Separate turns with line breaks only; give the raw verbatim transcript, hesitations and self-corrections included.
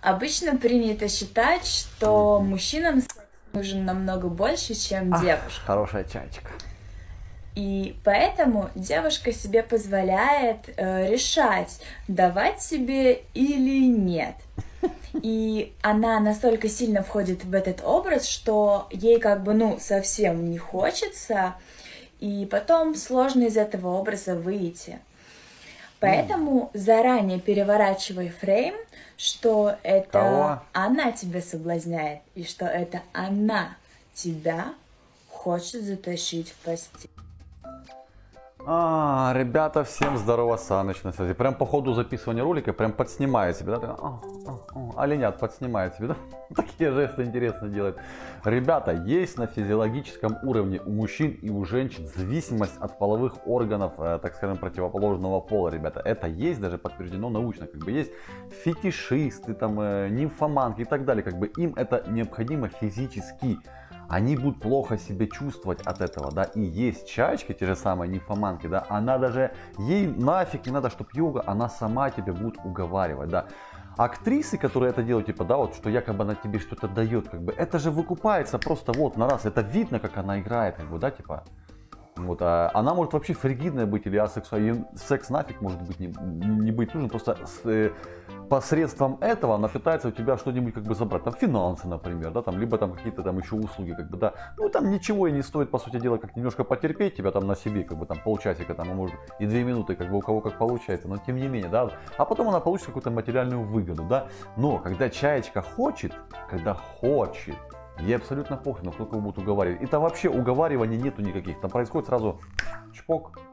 Обычно принято считать, что мужчинам секс нужен намного больше, чем девушкам.
Хорошая чаечка.
И поэтому девушка себе позволяет э, решать, давать себе или нет. И она настолько сильно входит в этот образ, что ей как бы, ну, совсем не хочется, и потом сложно из этого образа выйти. Поэтому заранее переворачивай фрейм, что это
Кого?
она тебя соблазняет, и что это она тебя хочет затащить в постель.
А, ребята, всем здорово, Саныч на связи. Прям по ходу записывания ролика прям подснимает себе, да? А, а, а, оленят подснимает себе, да? Такие жесты интересно делает. Ребята, есть на физиологическом уровне у мужчин и у женщин зависимость от половых органов, э, так скажем, противоположного пола, ребята. Это есть, даже подтверждено научно. Как бы есть фетишисты, там, э, нимфоманки и так далее. Как бы им это необходимо физически. Они будут плохо себя чувствовать от этого, да, и есть чаечки, те же самые нимфоманки, да, она даже, ей нафиг не надо, чтобы йога, она сама тебя будет уговаривать, да. Актрисы, которые это делают, типа, да, вот, что якобы она тебе что-то дает, как бы, это же выкупается просто вот на раз, это видно, как она играет, как бы, да, типа. Вот, а она может вообще фригидная быть или асексуальная, секс нафиг может быть не, не быть нужен, просто с, э, посредством этого она пытается у тебя что-нибудь как бы забрать, там финансы, например, да, там, либо там какие-то там еще услуги, как бы, да, ну там ничего и не стоит, по сути дела, как немножко потерпеть тебя там на себе, как бы там полчасика, там, а может и две минуты, как бы у кого как получается, но тем не менее, да, а потом она получит какую-то материальную выгоду, да, но когда чаечка хочет, когда хочет, ей абсолютно похрен, кто кого будет уговаривать. И там вообще уговариваний нету никаких. Там происходит сразу чпок.